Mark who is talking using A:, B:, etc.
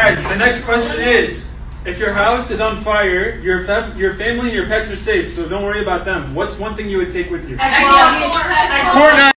A: Guys, the next question is, if your house is on fire, your family and your pets are safe, so don't worry about them. What's one thing you would take with you?
B: Fortnite.